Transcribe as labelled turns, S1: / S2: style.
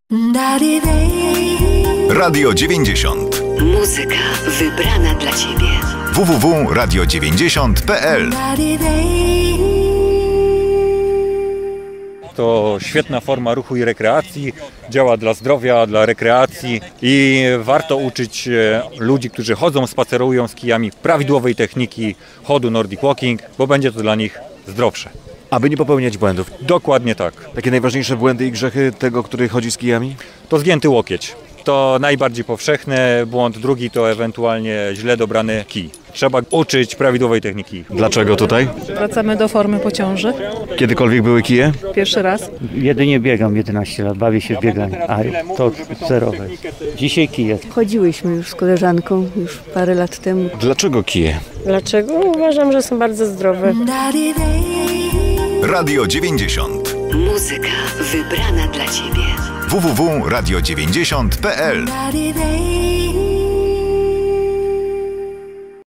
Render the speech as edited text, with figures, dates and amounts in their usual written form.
S1: Radio 90.
S2: Muzyka wybrana dla Ciebie.
S1: www.radio90.pl.
S3: To świetna forma ruchu i rekreacji, działa dla zdrowia, dla rekreacji i warto uczyć ludzi, którzy chodzą, spacerują z kijami, prawidłowej techniki chodu Nordic Walking, bo będzie to dla nich zdrowsze.
S4: Aby nie popełniać błędów.
S3: Dokładnie tak.
S4: Takie najważniejsze błędy i grzechy tego, który chodzi z kijami?
S3: To zgięty łokieć. To najbardziej powszechny błąd. Drugi to ewentualnie źle dobrany kij. Trzeba uczyć prawidłowej techniki.
S4: Dlaczego tutaj?
S5: Wracamy do formy po ciąży.
S4: Kiedykolwiek były kije?
S5: Pierwszy raz.
S6: Jedynie biegam 11 lat, bawię się w bieganie, a to zerowe. Dzisiaj kije.
S7: Chodziłyśmy już z koleżanką już parę lat temu.
S4: Dlaczego kije?
S8: Dlaczego? Uważam, że są bardzo zdrowe.
S1: Radio 90.
S2: Muzyka wybrana dla Ciebie.
S1: www.radio90.pl.